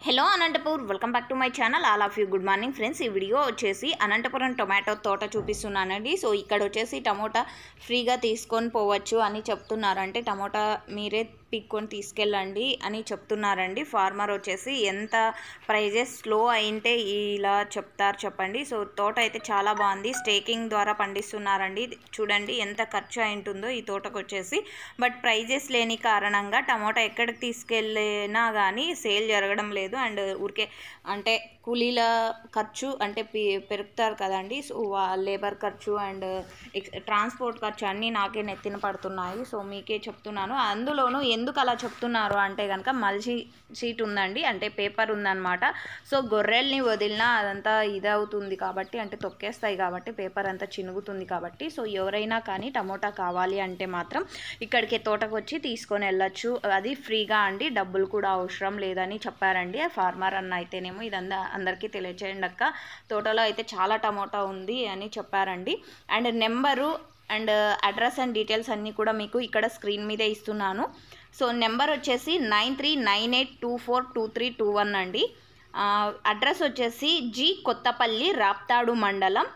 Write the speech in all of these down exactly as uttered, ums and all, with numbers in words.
Hello Anantapur welcome back to my channel all of you good morning friends. ఈ video వచ్చేసి Anantapuram tomato తోట చూపిస్తున్నానండి. So ఇక్కడ వచ్చేసి టమోటా ఫ్రీగా తీసుకొని పోవచ్చు అని చెప్తున్నారు. అంటే టమోటా మీరే పిక్కొని తీసుకెళ్ళండి అని చెప్తున్నారండి. ఫార్మర్ వచ్చేసి ఎంత ప్రైజెస్ లో అయింటే ఇలా చెప్తారు చెప్పండి. సో తోట అయితే చాలా బాగుంది, స్టేకింగ్ ద్వారా పండిస్తున్నారండి. చూడండి ఎంత ఖర్చు అయింటుందో ఈ తోటకు వచ్చేసి. బట్ ప్రైజెస్ లేని కారణంగా టమోటా ఎక్కడికి తీసుకెళ్ళినా కానీ సేల్ జరగడం లేదు. అండ్ ఊరికే అంటే కూలీల ఖర్చు అంటే పెరుగుతారు కదండి. సో లేబర్ ఖర్చు అండ్ ట్రాన్స్పోర్ట్ ఖర్చు అన్నీ నాకే నెత్తిన పడుతున్నాయి. సో మీకే చెప్తున్నాను. అందులోనూ ఎందుకు అలా చెప్తున్నారు అంటే కనుక మల్చి షీట్ ఉందండి, అంటే పేపర్ ఉందన్నమాట. సో గొర్రెల్ని వదిలినా అదంతా ఇదవుతుంది కాబట్టి, అంటే తొక్కేస్తాయి కాబట్టి పేపర్ అంతా చినుగుతుంది కాబట్టి. సో ఎవరైనా కానీ టమోటా కావాలి అంటే మాత్రం ఇక్కడికి తోటకు వచ్చి తీసుకొని వెళ్ళచ్చు. అది ఫ్రీగా అండి, డబ్బులు కూడా అవసరం లేదని చెప్పారండి ఫార్మర్ అన్న అయితేనేమో. ఇదంతా అందరికీ తెలియచేయండి అక్క, తోటలో అయితే చాలా టమోటా ఉంది అని చెప్పారండి. And number and address and details అన్నీ కూడా మీకు ఇక్కడ స్క్రీన్ మీదే ఇస్తున్నాను. సో నెంబర్ వచ్చేసి nine three nine eight two four two three two one అండి. అడ్రస్ వచ్చేసి జి కొత్తపల్లి, రాప్తాడు మండలం.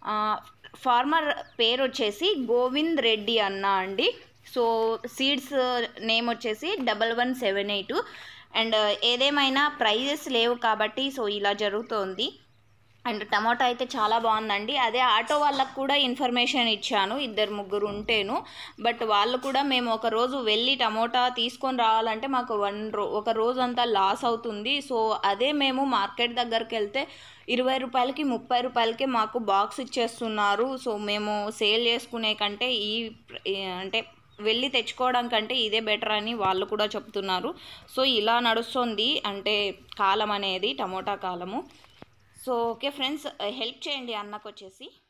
ఫార్మర్ పేరు వచ్చేసి గోవింద్ రెడ్డి అన్న అండి. సో సీడ్స్ నేమ్ వచ్చేసి double one seven eight. And ఏదేమైనా ప్రైజెస్ లేవు కాబట్టి సో ఇలా జరుగుతోంది. అండ్ టమాటా అయితే చాలా బాగుందండి. అదే ఆటో వాళ్ళకు కూడా ఇన్ఫర్మేషన్ ఇచ్చాను, ఇద్దరు ముగ్గురు ఉంటేను. బట్ వాళ్ళు కూడా మేము ఒక రోజు వెళ్ళి టమోటా తీసుకొని రావాలంటే మాకు వన్ రో ఒక రోజు అంతా లాస్ అవుతుంది. సో అదే మేము మార్కెట్ దగ్గరికి వెళ్తే ఇరవై రూపాయలకి ముప్పై రూపాయలకి మాకు బాక్స్ ఇచ్చేస్తున్నారు. సో మేము సేల్ చేసుకునే కంటే ఈ అంటే వెళ్ళి తెచ్చుకోవడం కంటే ఇదే బెటర్ అని వాళ్ళు కూడా చెప్తున్నారు. సో ఇలా నడుస్తుంది అంటే కాలం అనేది, టమోటా కాలము. సో ఓకే ఫ్రెండ్స్, హెల్ప్ చేయండి అన్నకు వచ్చేసి.